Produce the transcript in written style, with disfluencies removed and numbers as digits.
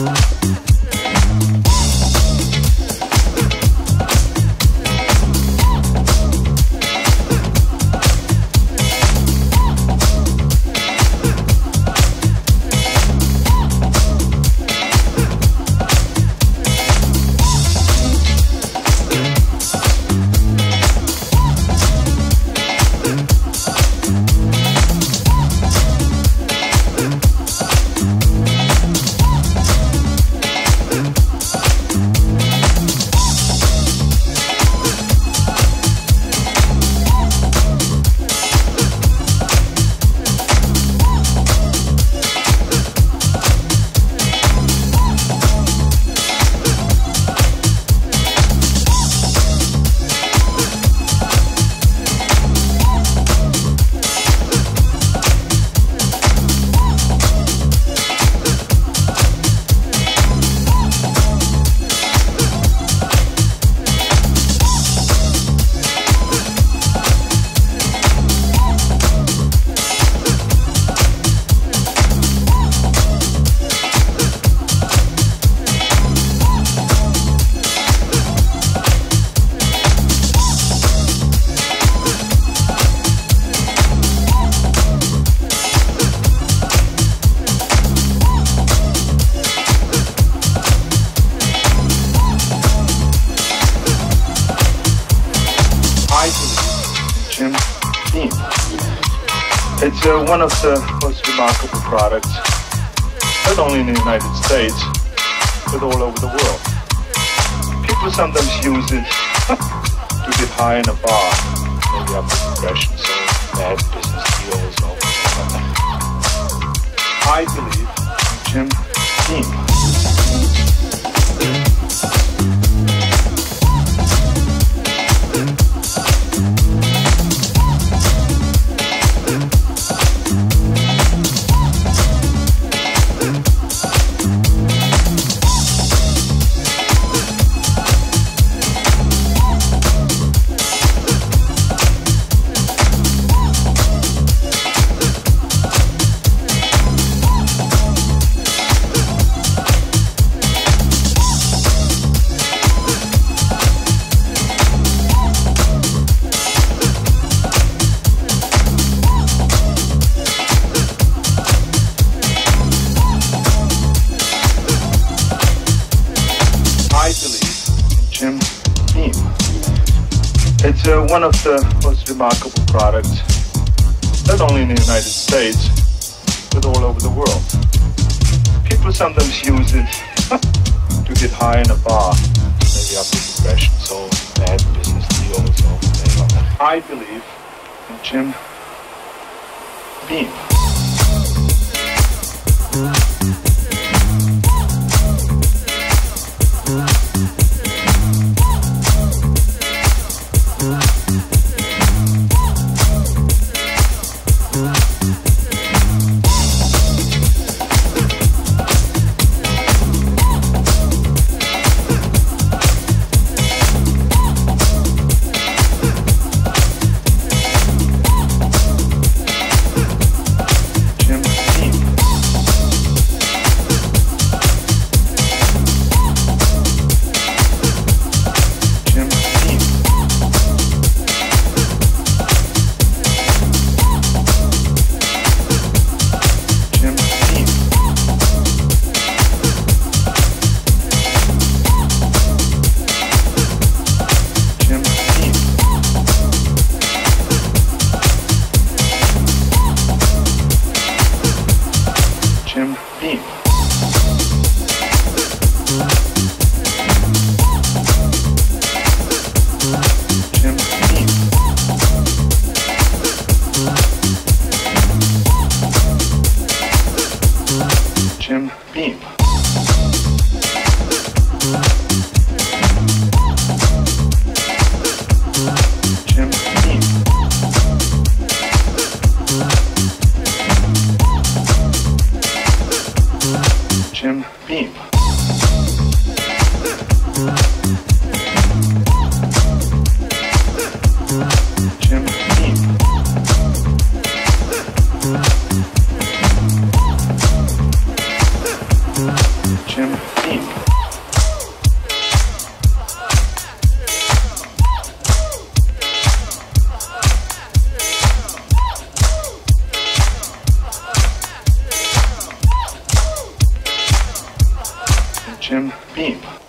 It's one of the most remarkable products, not only in the United States, but all over the world. People sometimes use it to get high in a bar, maybe after depression, so bad business deals, or whatever. I believe in Jim Beam. It's one of the most remarkable products, not only in the United States, but all over the world. People sometimes use it to get high in a bar, maybe after depression, so bad business deals, or whatever. I believe in Jim Beam. Jim Beam. Jim Beam. Jim Beam. Jim Beam. Jim Jim Beam.